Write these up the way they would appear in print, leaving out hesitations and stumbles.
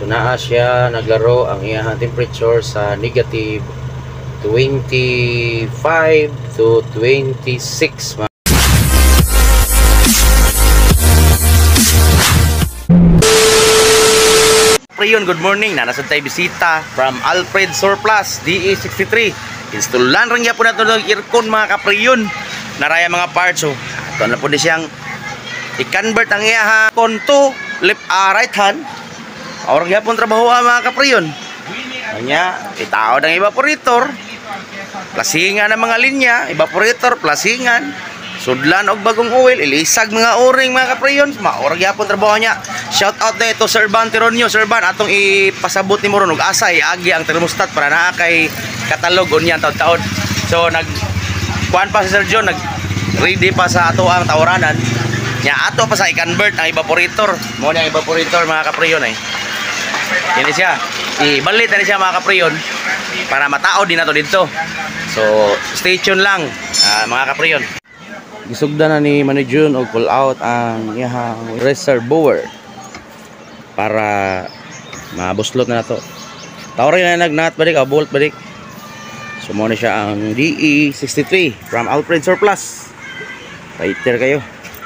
So naa siya naglaro ang iyang temperature sa negative 25 to 26. Priyon, good morning. Nanasad tayo bisita from Alfred Surplus DE63. Installan rin niya po na ito ng aircon mga kapriyon. Naraya mga parts. So, ito na po din siyang i-convert ang iya aircon to right hand. Orang yapon trabaho mga kapriyon. Kanya, itao ng evaporator. Plasingan ng mga linya, evaporator, plasingan. Sudlan og bagong oil, ilisag mga o-ring mga kapriyon. Maorag yapon trabaho niya. Shout out na ito Sir Van Tironio. Sir Van, atong ipasabot ni Moron og asay agi ang thermostat para naa kay katalog unyan taon-taon. So kuan pa si Sir John, ready pa sa ato ang tawranan. Nya ato pa sa i-convert ang evaporator. Mo ni ang evaporator mga kapriyon ay. Yan siya. Ibalit na siya mga kapriyon para matao din nato dito. So stay tuned lang mga kapriyon. Gisugda na ni Manijun og pull out ang iyang reservoir para mabuslot na nato. Tawrin na nagnat balik o bolt balik. So mo na siya ang DE63 from Alfred Surplus. Fighter kayo.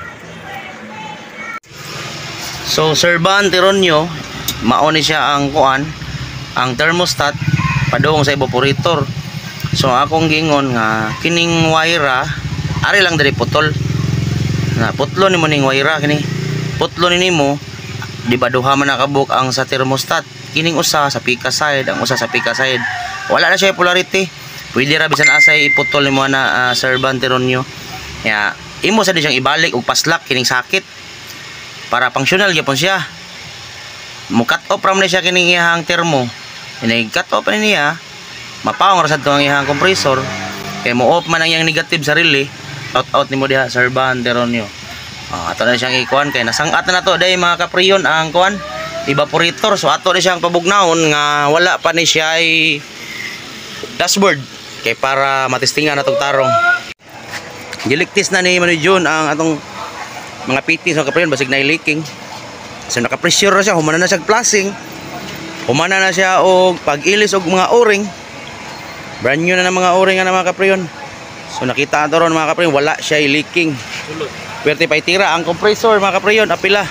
So Sir Van Tironio, mao ni siya ang kuan, ang thermostat padung sa evaporator. So akong gingon nga kining wire ari lang diri putol. Na putlo nimo ning wire kini. Putlo nimo di ba duha man nakabuk ang sa thermostat. Kining usa sa pika side, ang usa sa pika side. Wala na siya polarity. Pwede ra bisan asay iputol nimo na Sir Van Tironio. Ya, imo sa di siyang ibalik og paslak kining sakit para functional gyapon siya. Mo cut off ram na siya kining iyang termo. Inay cut off na niya. Mapawang ra sad to ang iyang compressor. Kay mo off man ang iyang negative sa relay. Out nimo diha Sir Van Tironio. Ato na siyang ikuan kay nasangat na nato day mga kapriyon ang kuan evaporator. So ato na siyang pabugnaon nga wala pa ni siya ay dashboard kay para matestingan natong tarong. Giliktis na ni Manijun ang atong mga pitis mga kapriyon basig na leaking. So naka-pressure na siya, humana na siya plasing. Humana na siya og pag-ilis og mga o-ring. Brand new na ng mga o-ring na mga kapriyon. So nakita nato ron mga kapriyon, wala siya leaking. Pwerte pa itira ang compressor mga kapriyon, apila.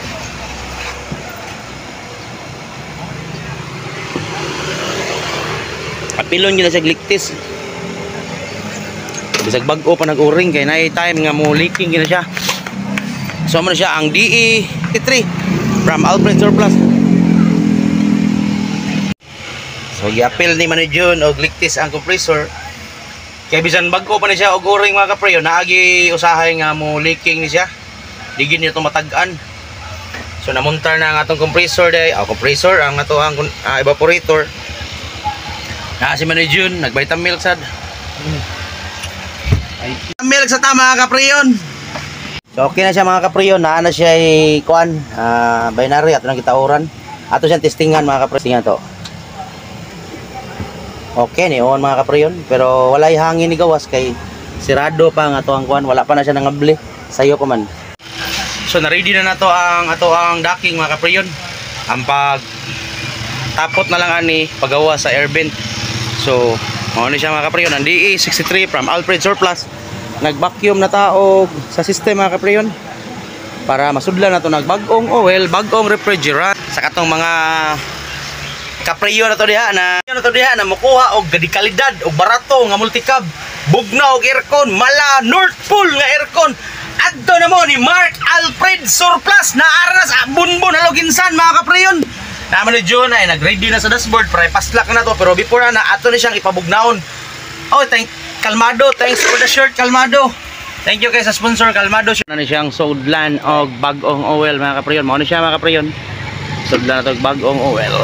Apilon yun na siya gliktis. Bisag bag-o pa nag-o-ring kay na time nga mo leaking yun na siya. So mo na siya ang DE63 from Alfred Surplus. So gi-apil ni Manijun og gliktis ang compressor. Kaya bisan bag-o pa ni siya og o-ring mga kapriyon, naagi usahay nga mo leaking ni siya. Digin niyo itong matag-an. So namuntar na ang atong compressor day, compressor ang ato ang evaporator. Na si Manijun nagbaytang milk sad. Milk sa tama mga kapriyon. So okay na siya mga kapriyon, naa na siya kuan binary ato nang kitauran. Ato siyang testingan mga kapriyon to. Okay ni on mga kapriyon, pero wala hangin ni gawas kay sirado pa nga to ang kuan, wala pa na siya nangabli. Sayo ko man. So na-ready na nato ang ato ang docking mga kapriyon. Ang pag tapot na lang ani pagawa sa air vent. So mao ni siya mga kapriyon, ang DE63 from Alfred Surplus. Nag-vacuum na taog sa system mga kapriyon para masudlan nato nagbag-ong oil, bag-ong refrigerant sa katong mga kapriyo na to diha na makuha og gadi kalidad og barato nga multicab, bugnaw og aircon, mala North Pole nga aircon. Adto na mo ni Mark Alfred Surplus na ara sa bunbon haloginsan mga kapriyon. Naman ni John ay nag-ready na sa dashboard para paslak na to, pero before na ato ni siyang ipabugnaon. Oh, Kalmado, thanks for the shirt Kalmado. Thank you kay sa sponsor Kalmado. Na ni siyang sudlan og bag-ong oil mga kapriyon. Mao ni siya mga kapriyon. Sudlan na to og bag-ong oil.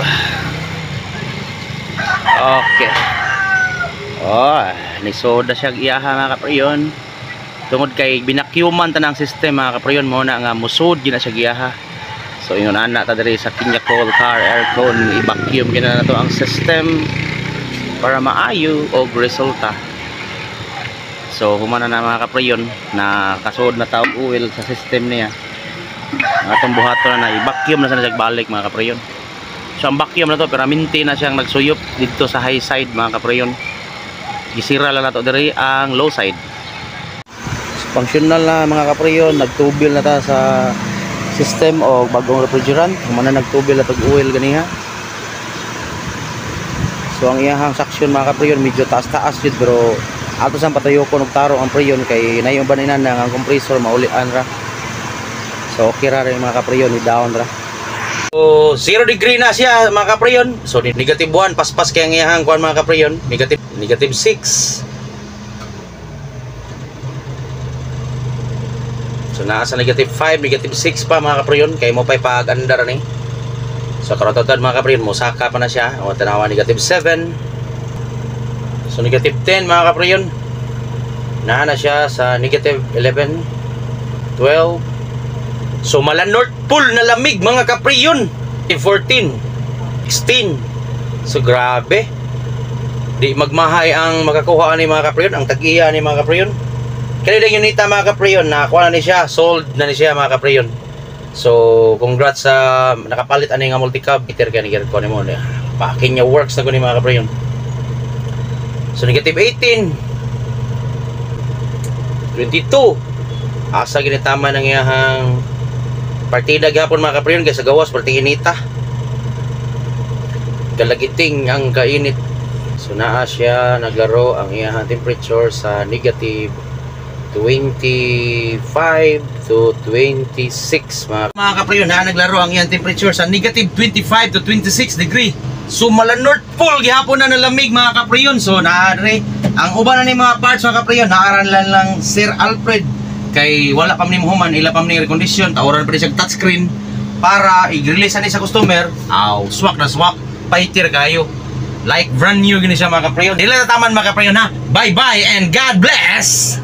Okay. Oh, ni soda siya iyaha mga kapriyon. Tungod kay binakyuman tanang system mga kapriyon mo na nga musud gina siya giyaha. So ingon ana ta diri sa Kinya Coal Car Aircon, i-vacuum gina na to ang system para maayo og resulta. So humana na mga kapriyon na kasud na taog oil sa system niya. Atong buhaton na i-vacuum na sa nagbalik mga kapriyon. So ang vacuum na to permanente na siyang nagsuyop dito sa high side mga kaprayon. Gisira lang na to diri ang low side. Functional na mga kaprayon, nagtubil na ta sa system o bagong refrigerant. Humana nagtubil na tag oil ganiha. So ang iyahang suction mga kaprayon medyo taas-taas yun, pero ato sang patayo ko nagtaro ang preyon kay nayon ba ninan ang compressor maulian ra. So okay ra rin mga kaprayon, i-down ra. So 0 degree na siya mga kaprayon. So negative 1 paspas kay ang iyahang kuan mga kaprayon, negative 6. So nasa negative 5, negative 6 pa mga kaprayon, kay mo pa'y pag-andar ni. So karototad mga kaprayon, musaka pa na siya. O tanawa negative 7. So negative 10 mga kaprayon, na siya sa negative 11, 12. So mala North Pole na lamig mga kaprayon, 14, 16. So grabe, di magmahay ang makakuha ni mga kaprayon, ang tag-iya ni mga kaprayon. Kaya lang unita mga kaprayon, nakakuha na ni siya, sold na ni siya mga kaprayon. So congrats sa nakapalit ani nga multi-cab meter kaya ni ko ni mo. Pakin niya works na ko ni mga kaprayon. So negative 18, 22. Asa ginitama ng iyahang partida gapon mga kaprayon kay sa gawas perti inita. Kalagiting ang kainit. So naa siya naglaro ang iyahang temperature sa negative 25 to 26 mga kaprayon. Na naglaro ang iyang temperature sa negative 25 to 26 degree. So mala North Pole gihapon na nalamig mga kaprayon. So naare ang uban na ni mga parts mga kaprayon, naaranlan lang Sir Alfred kay wala pa ni muhuman, ila pa ni recondition, tawaran pa ni siya touchscreen para i-release ani sa customer. Swak na swak, paitir kayo. Like brand new gini siya mga kaprayon. Dili na taman mga kaprayon ha. Bye bye and God bless.